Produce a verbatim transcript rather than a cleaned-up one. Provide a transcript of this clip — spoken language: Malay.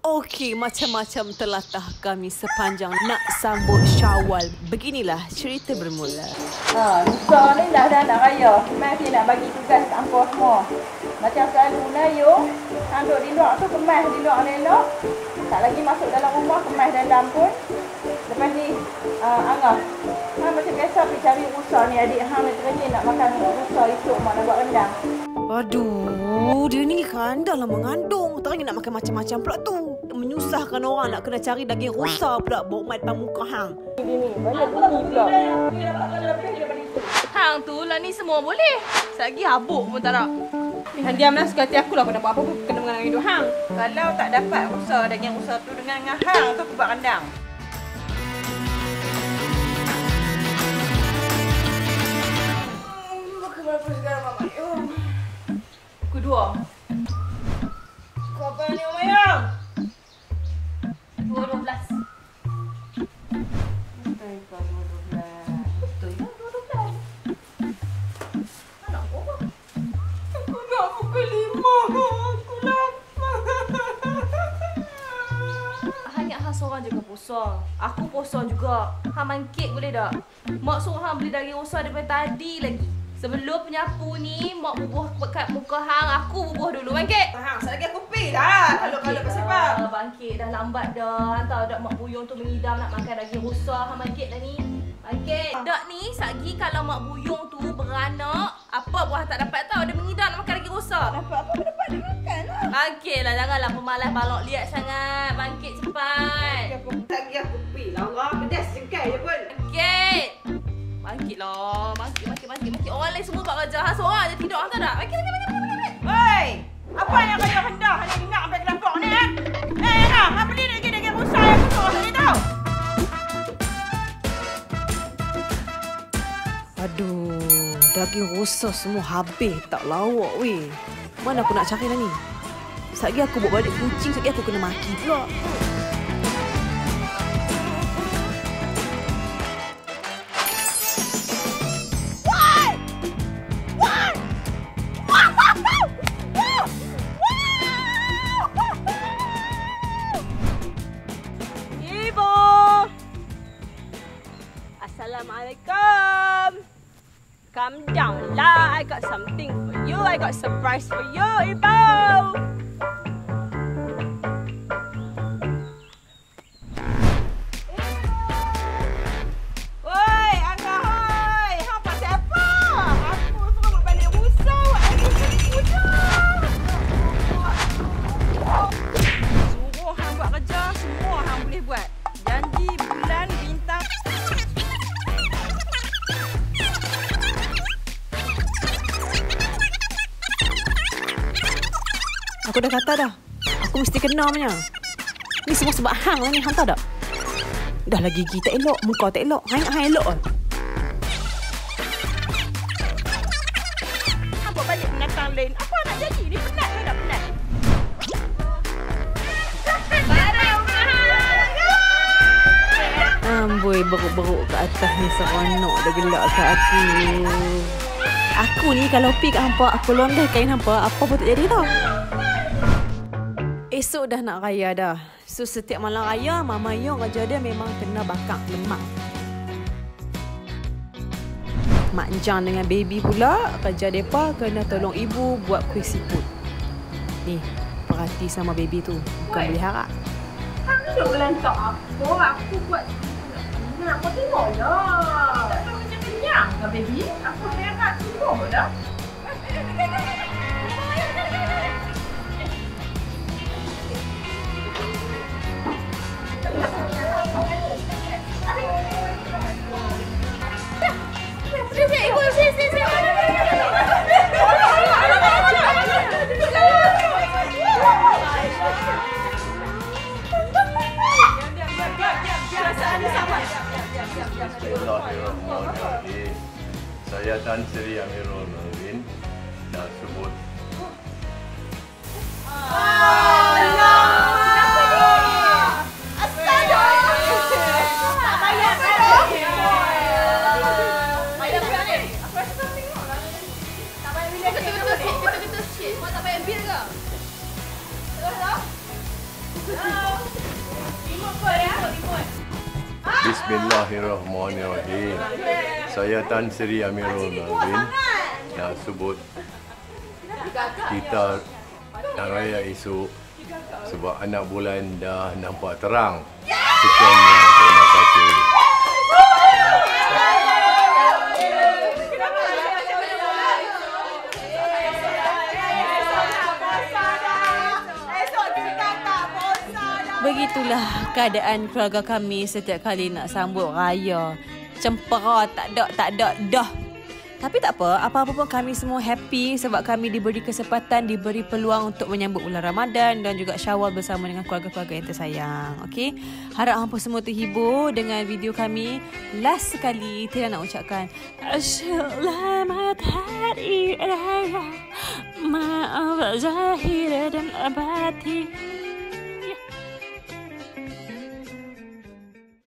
Okey, macam-macam telatah kami sepanjang nak sambut Syawal. Beginilah cerita bermula. Ha, lusa ni dah dah nak raya. Masih nak bagi tugas tanpa semua. Macam selalu Melayu, hang duduk di luar tu kemas di luar elok. Tak lagi masuk dalam rumah, kemas dalam pun. Lepas ni, uh, Angah, hang macam biasa pergi cari rusa ni. Adik hang ni teringin nak makan rusa esok mak nak buat rendang. Aduh, dia ni kan dah lah mengandung. Teringin nak makan macam-macam pula tu. Menyusahkan orang nak kena cari daging rusa pula bawa mat depan muka hang. Ini ni, banyak bunyi pula. Hang tu lah ni semua boleh. Selagi habuk pun tak nak. Hang diamlah suka hati aku lah. Kau nak buat apa pun kena dengan hidup hang. Kalau tak dapat rusa daging rusa tu dengan dengan hang tu aku buat rendang. Makan berapa sekarang Mama? Kedua. Kau apa ni Umayyah? Dua dua belas. Betul kau dua dua belas. Betul ya, dua dua belas. Anak apa? Aku nak pukul lima. Aku lapar. Hanya hang seorang je ke puasa. Aku puasa juga. Hang main kek boleh tak? Mak suruh hang beli daging rusa daripada tadi lagi. Sebelum penyapu ni, mak bubuh kat muka hang, aku bubuh dulu. Bangkit! Hang, sekali aku pi dah. Kalau kalau pasal apa? Bangkit dah lambat dah. Hantar dak mak buyung tu mengidam nak makan daging rusa. Hang bangkit dah ni. Bangkit. Dak ni, sagi kalau mak buyung tu beranak, apa buah tak dapat tahu dia mengidam nak makan daging rusa. Dapat apa pun dapat dia makan lah. Bangkit lah, janganlah pemalas balok liat sangat. Bangkit cepat. Lagi aku pi lah. Orang pedas jengkai je pun. Bangkit. Bangkit lah. Bangkit, bangkit, bangkit, bangkit. Orang lain semua buat kerja. Hang seorang je tidur. Hang tahu tak? Bangkit, bangkit, bangkit, bangkit. Hei! Apa yang kau yang hendak hanya dengar sampai kelakar ni eh? Eh, Angah, hang beli lagi daging rusa yang aku suruh tadi tahu. Aduh, daging rusa semua habis. Tak lawak weh. Mana aku nak cari dah ni? Sekejap lagi aku bawa balik kucing. Sekejap lagi aku kena maki pula. Assalamualaikum. Calm down lah. I got something for you. I got surprise for you, Ibu. Oi, Angah, hoi. Hang pasal apa? Aku suruh buat balik rusa. Buat lagi sekali muda. Suruh hang buat kerja, semua hang boleh buat. Janji, bulan, bintang. Aku dah kata dah. Aku mesti kena punya. Ni semua sebab hang lah ni. Hang tahu tak? Dah lah gigi tak elok. Muka tak elok. Hang hang elok lah. Hang buat balik binatang lain. Apa nak jadi? Ni penat ke tak penat? Amboi, beruk-beruk ke atas ni seronok dah gelak kat aku. Aku ni kalau pi kat hampa, aku londeh kain hampa, apa pun tak jadi tau. Esok dah nak raya dah. So setiap malam raya, Mama Yong kerja dia memang kena bakar lemak. Mak Jang dengan baby pula, kerja mereka kena tolong ibu buat kuih siput. Ni, perhati sama baby tu. Bukan boleh harap. Hang duduk belantak aku. Aku buat nak kau tengok lah. Tak tahu macam kenyang ke baby? Aku herat tunggu dah. Ibu, sini, sini, sini. Bismillahirrahmanirrahim. Saya Tan Sri Amirul Nurdin dah sebut. Betul-betul sikit. Betul-betul sikit. Mak tak payah bil ke? Terus lah. Bismillahirrahmanirrahim. Saya Tan Sri Amirul Nordin nak sebut kita nak raya esok sebab anak bulan dah nampak terang. Sekian, terima kasih. Begitulah keadaan keluarga kami setiap kali nak sambut raya. Cempera, tak ada, tak ada, dah. Tapi tak apa, apa-apa pun kami semua happy sebab kami diberi kesempatan, diberi peluang untuk menyambut bulan Ramadan dan juga Syawal bersama dengan keluarga-keluarga yang tersayang. Okey, harap hampa semua terhibur dengan video kami. Last sekali, Tina nak ucapkan Selamat Hari Raya, maaf zahir dan batin.